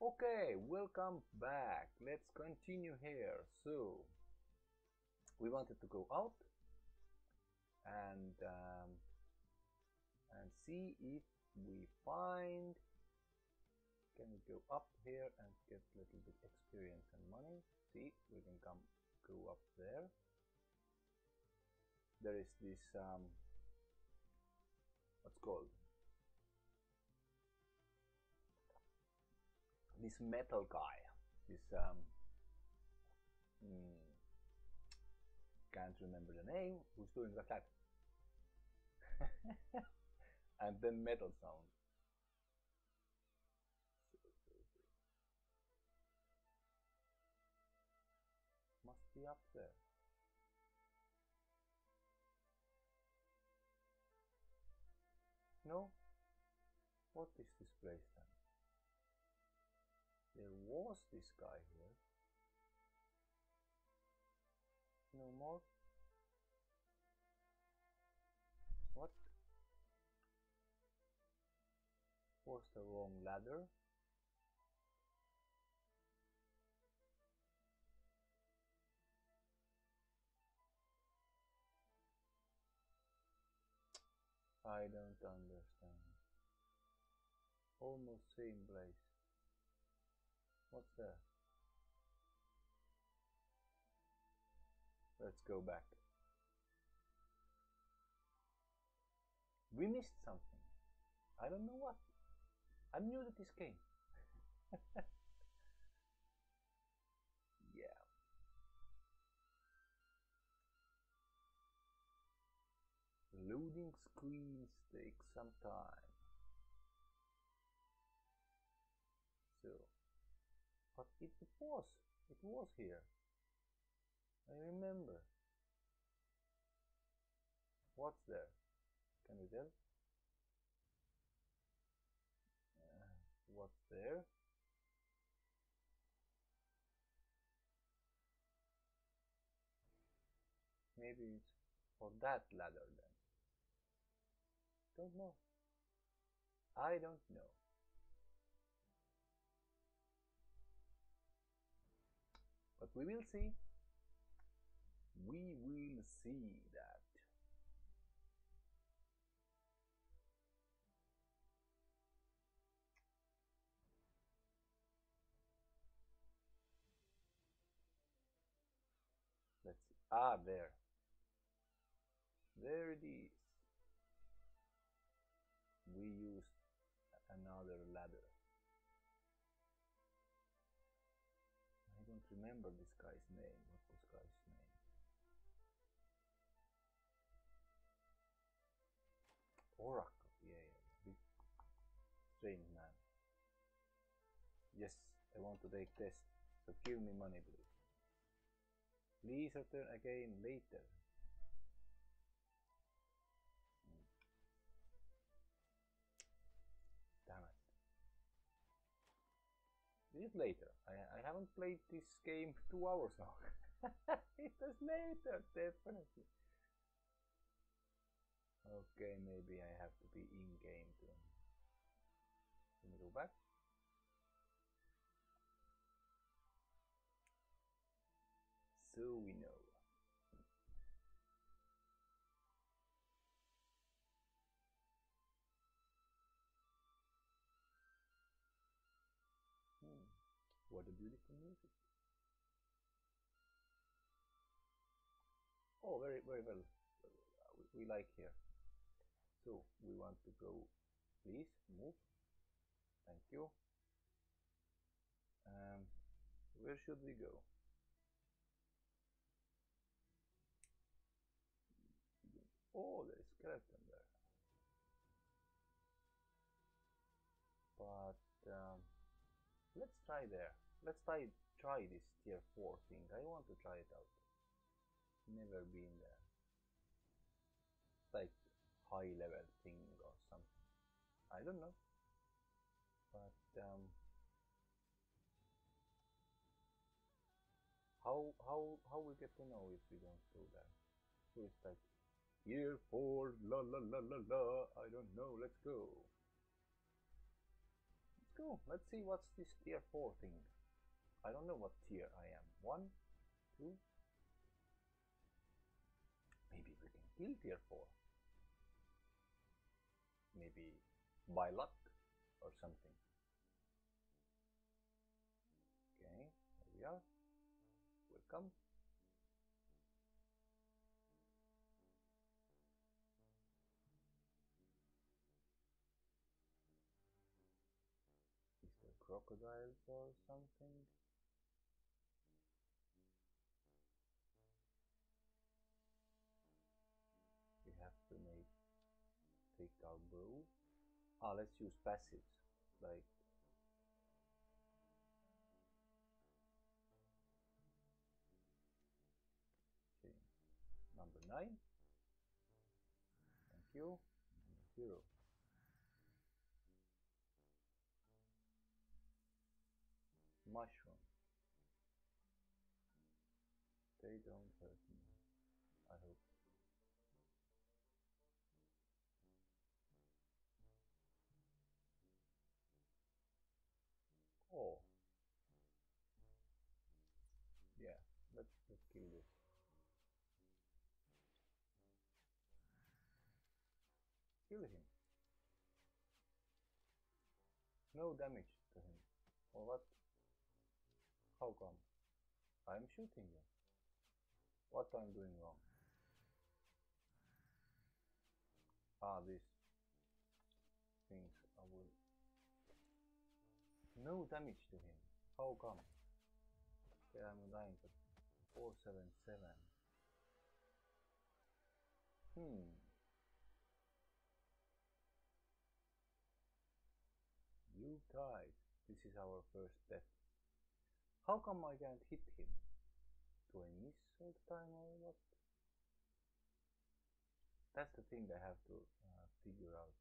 Okay, welcome back. Let's continue here. So, we wanted to go out and see if we find. Can we go up here and get a little bit experience and money? See, we can go up there. There is this what's called this metal guy. This can't remember the name. Who's doing the clap? And then metal sound. Must be up there. No? What is this place then? There was this guy here. No more? What? Was the wrong ladder? I don't understand. Almost same place. What's there? Let's go back. We missed something. I don't know what. I'm new to this game. Yeah. Loading screens take some time. So, but it was here. I remember. What's there? Can you tell? What's there? Maybe it's for that ladder then. Don't know. I don't know. But we will see. We will see that. Let's see. Ah, there. There it is. We used another ladder. I don't remember this guy's name. What was guy's name? Oracle. Yeah. Big strange man. Yes, I want to take this. So give me money, please. Please return again later. Damn it. This is later. I haven't played this game 2 hours now. It was later, definitely. Okay, maybe I have to be in game too. Can we go back? So we know. What a beautiful music. Oh, very well. We like here. So we want to go. Please move. Thank you. Where should we go? Oh, there's a skeleton there. But let's try there. Let's try this tier 4 thing. I want to try it out. Never been there. Like high level thing or something. I don't know. But how we get to know if we don't go there? So it's like year 4, la la la la la. I don't know. Let's go. Let's go know. Let's see what's this tier 4 thing. I don't know what tier I am. 1, 2. Maybe we can kill tier 4. Maybe by luck or something. Okay, there we are. Welcome. Is there crocodiles or something? We have to take our bow. Let's use passives, like okay. Number 9. Thank you. Number 0. Mushroom. They don't hurt me, I hope. Oh, yeah. Let's kill this. Kill him. No damage to him. Or what? How come? I'm shooting you. What I'm doing wrong? These things I will. No damage to him. How come? Okay, I'm dying at 477. You died. This is our first death. How come I can't hit him? Do I miss all the time or what? That's the thing I have to figure out.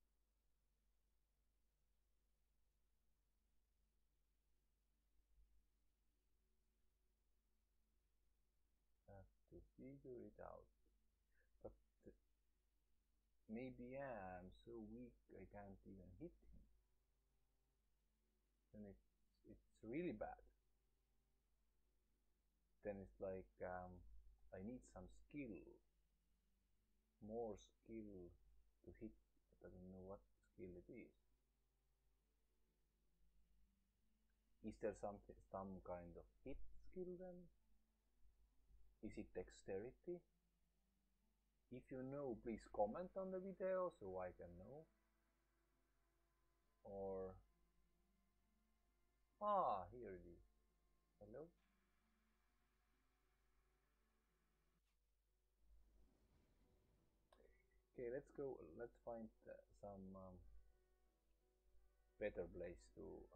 Have to figure it out. But maybe yeah, I'm so weak I can't even hit him. Then it's really bad. Then it's like I need some skill, more skill to hit. I don't know what skill it is. Is there some kind of hit skill then? Is it dexterity? If you know, please comment on the video so I can know. Or here it is. Hello. Okay, let's go. Let's find some better place to.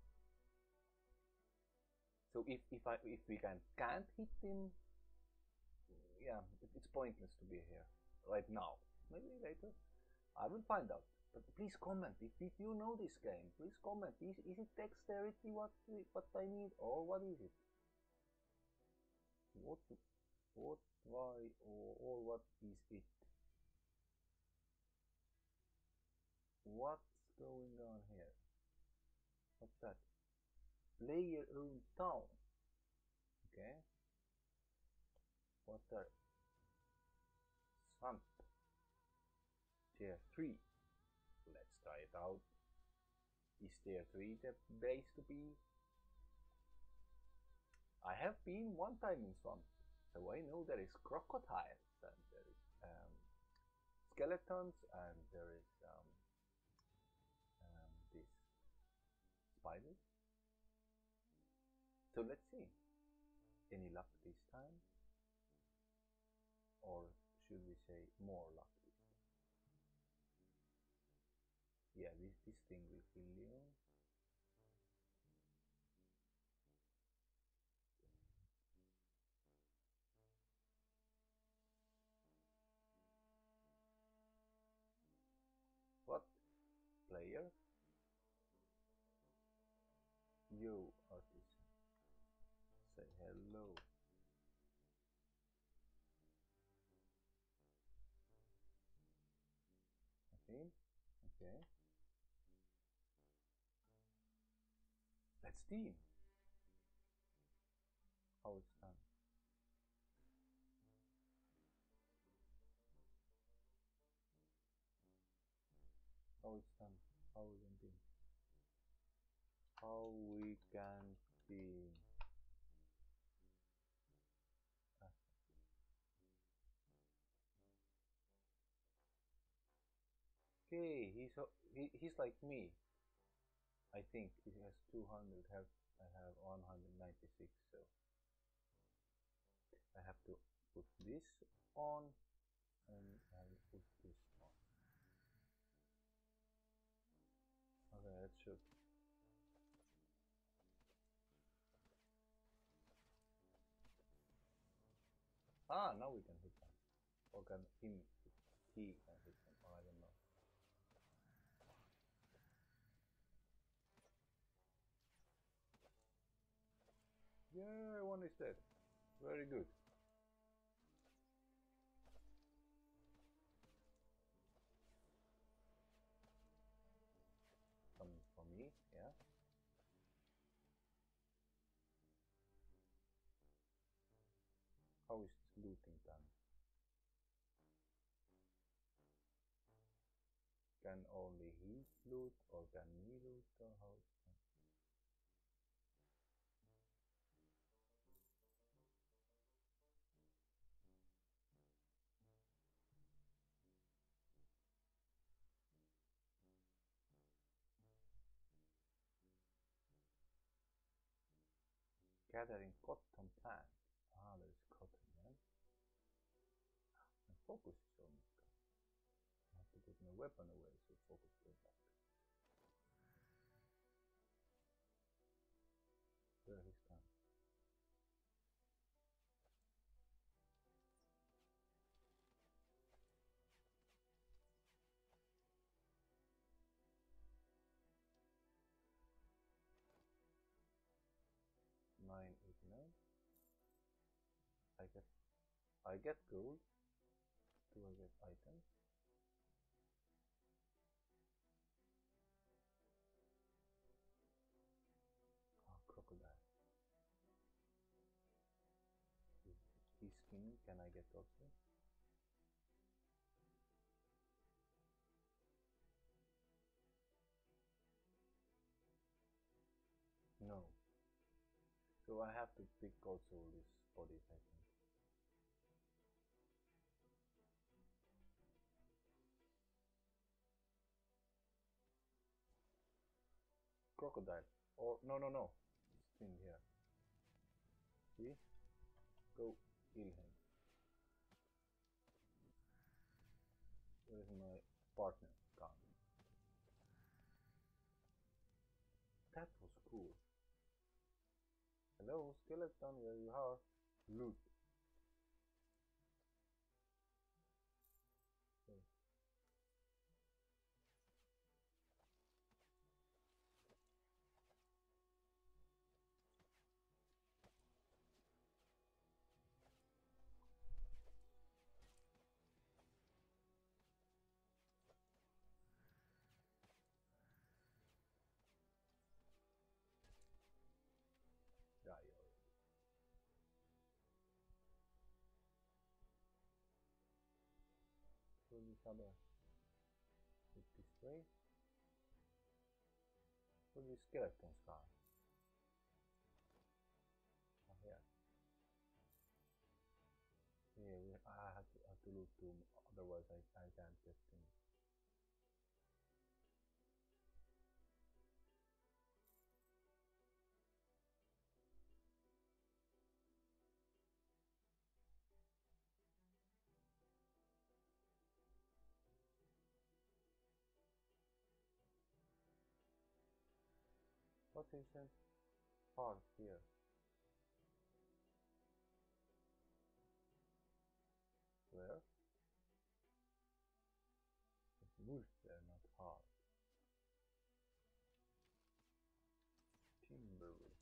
So if we can't hit him, yeah, it's pointless to be here right now. Maybe later, I will find out. But please comment if you know this game. Please comment. Is it dexterity what I need or what is it? What why or what is it? What's going on here? What's that? Player owned town. Okay. What's that? Swamp. Tier 3. Let's try it out. Is tier 3 the place to be? I have been one time in swamp, so I know there is crocodiles and there is skeletons and there is this spiders. So let's see. Any luck this time? Or should we say more luck this time? Yeah, this thing will kill you. What? Player? You, artisan. Say hello. Okay, okay. Steam. How it's done. How it's done. How we can be. How we can be. Okay, he's like me. I think he has 200. I have 196. So I have to put this on, and I will put this on. Okay, let's shoot. Ah, now we can hit them. Or can he can hit them, or I don't know. Yeah, one is dead. Very good. Coming for me, yeah. How is looting done? Can only he loot, or can me loot, or how it's done? Gathering cotton plant. Ah, there's cotton, yeah. And focus is almost gone. I have to put my weapon away so focus goes back. There he's gone. $9.89. I get gold. Do I get items? Ah, crocodile. His skin, can I get also? No. So I have to pick also this bodies, I think. Crocodile. Or no. This thing here. See? Go kill him. Where is my partner? Gone. That was cool. Hello, skeleton, where you are? Loot. So, die already. So this other with this way. So these skeletons gone. Oh, yeah. Yeah, I have to loot too, otherwise I can't get things. What is that part here? Where? It's wood there, not hard. Timberwood.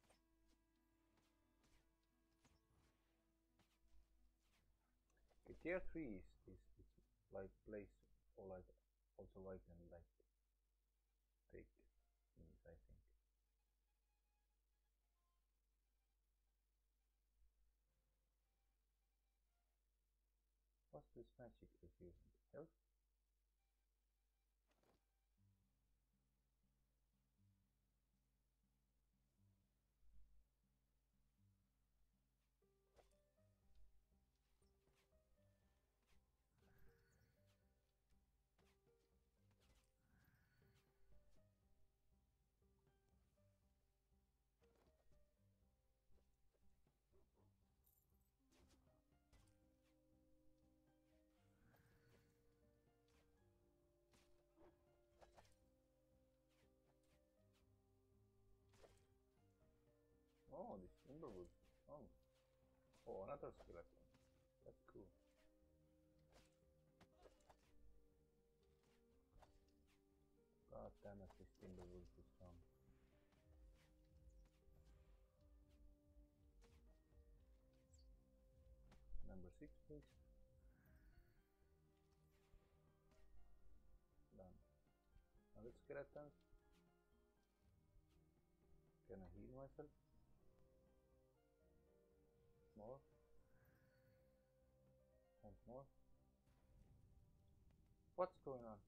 Okay, tier 3 is like place, or like also I can like take things, I think. What's this magic is using? Health? Oh, this Timberwood is strong. Oh, another skeleton. That's cool. God damn it, this Timberwood is strong. Number 6, please. Done. Another skeleton. Can I heal myself? More. And more. What's going on?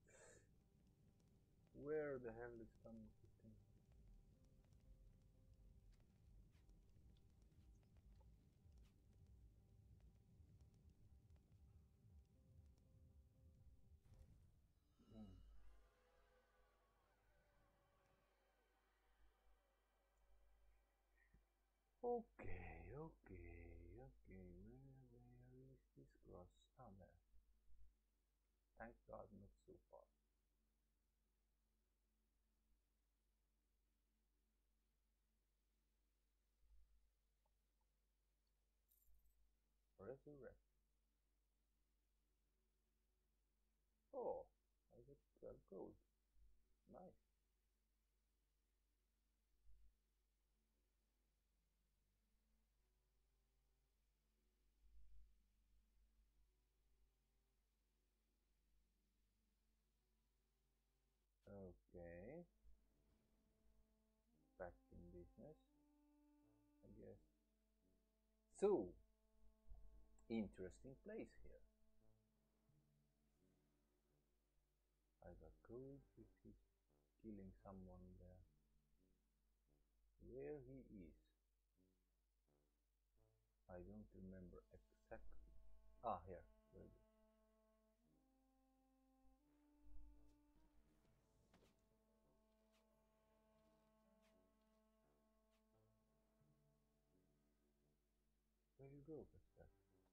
Where the hell is some thing? Okay. Where is this cross? Ah, there. Thank God, not so far. Resurrect. Oh, I got 12 gold. Nice. Okay. Back in business, I guess. So, interesting place here. I got gold if he's killing someone there. Where he is, I don't remember exactly. Ah, here. Very good. Where you go, Pascal?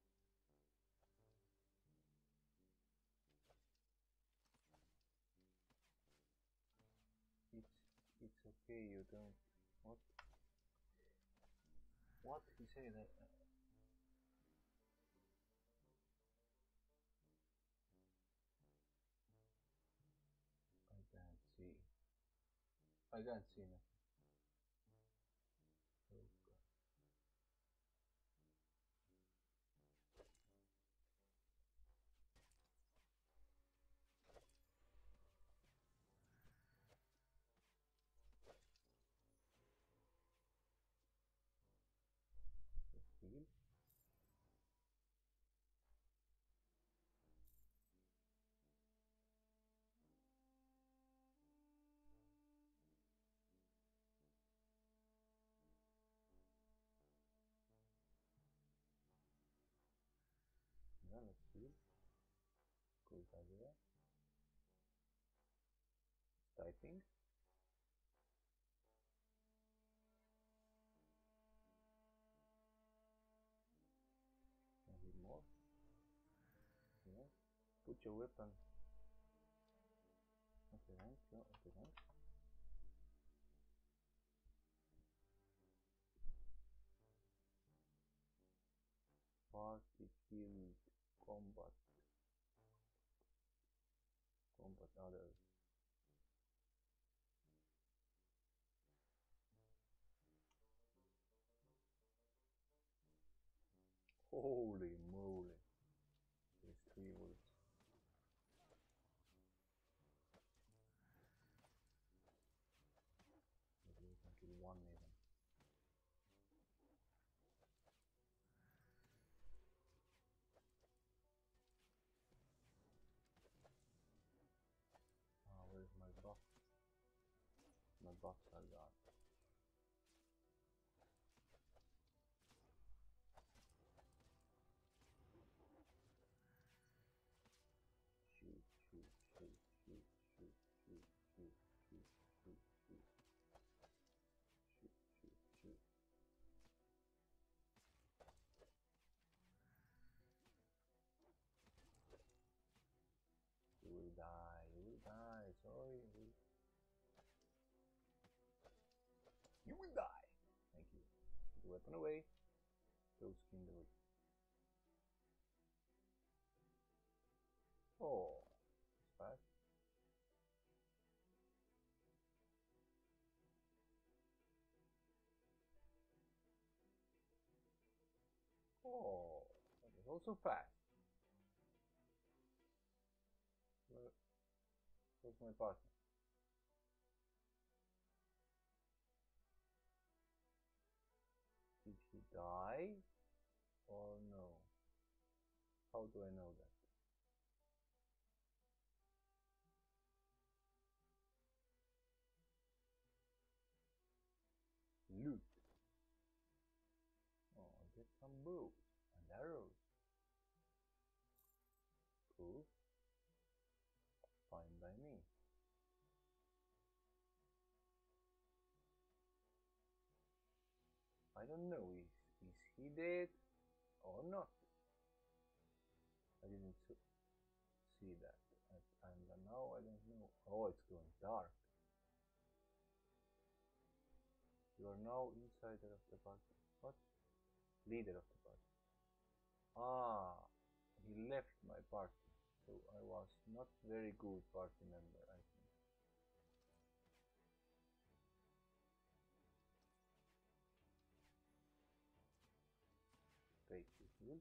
It's okay. You don't. What? What he said? I can't see. I can't see nothing. Oh God. Just heal. Yeah, let's heal. Good idea. Typing. Can heal more. Yeah. Put your weapon. Okay, thanks. Yeah, okay, thanks. Party killed. Combat. Combat others. Holy moly. There's 3 wolves. Maybe we can kill 1 even. buffs are gone. Shoot, shoot, shoot, shoot, shoot, shoot, shoot, shoot, shoot, shoot, shoot, shoot, shoot. You will die, sorry. You will die! Thank you. Put the weapon away. Go skin the witch. Oh, it's fast. Oh, that is also fast. Where's my partner? Did he die or no? How do I know that? Loot. Oh, I get some bows and arrows. Cool. Fine by me. I don't know, is he dead or not? I didn't see that. And now I don't know. Oh, it's going dark. You are now insider of the party. What? Leader of the party. Ah, he left my party. So I was not very good party member, I think. Take this wood.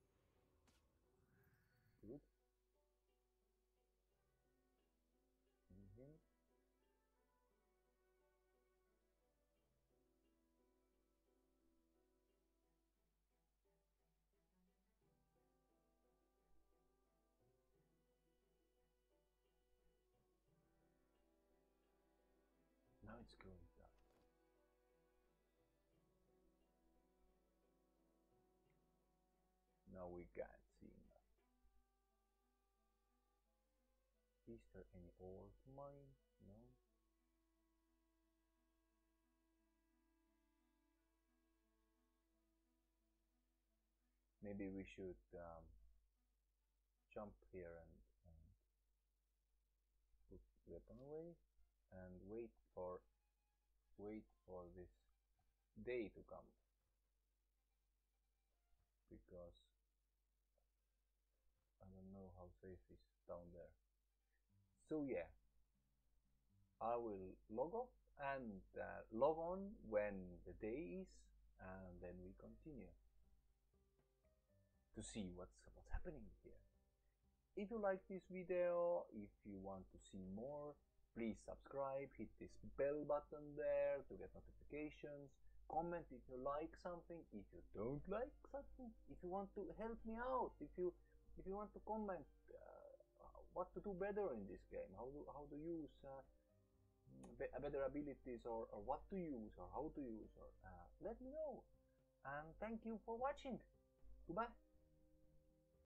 Good. Him. Now it's going dark. Now we can't see enough. Is there any ore to mine? No. Maybe we should jump here and put weapon away and wait for this day to come, because I don't know how safe is down there. So yeah, I will log off and log on when the day is, and then we continue to see what's happening here. If you like this video, if you want to see more, please subscribe, hit this bell button there to get notifications, comment if you like something, if you don't like something, if you want to help me out, if you want to comment what to do better in this game, how to use better abilities, or what to use or how to use, or let me know. And thank you for watching. Goodbye.